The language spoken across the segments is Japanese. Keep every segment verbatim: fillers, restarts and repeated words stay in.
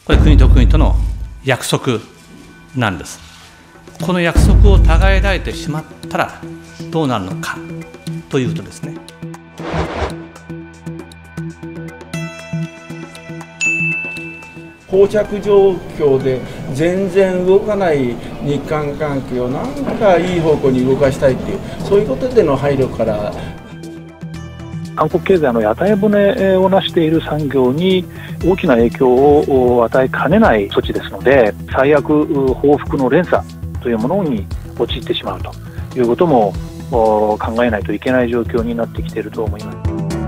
これ国と国との約束なんです。この約束を互いられてしまったらどうなるのかというとですね、 膠着状況で全然動かない日韓関係をなんかいい方向に動かしたいっていう、そういうことでの配慮から。 韓国経済の屋台骨を成している産業に大きな影響を与えかねない措置ですので、最悪報復の連鎖というものに陥ってしまうということも考えないといけない状況になってきていると思います。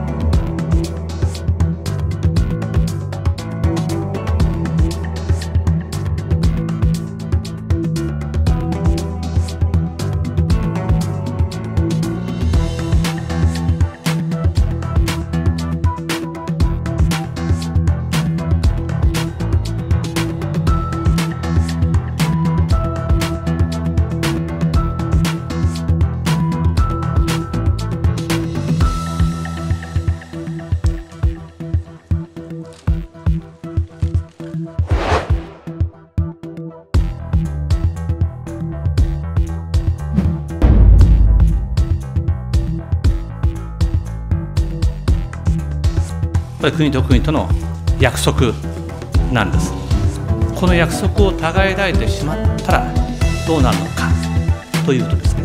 これ国と国との約束なんです。この約束を互いられてしまったらどうなるのかというとですね、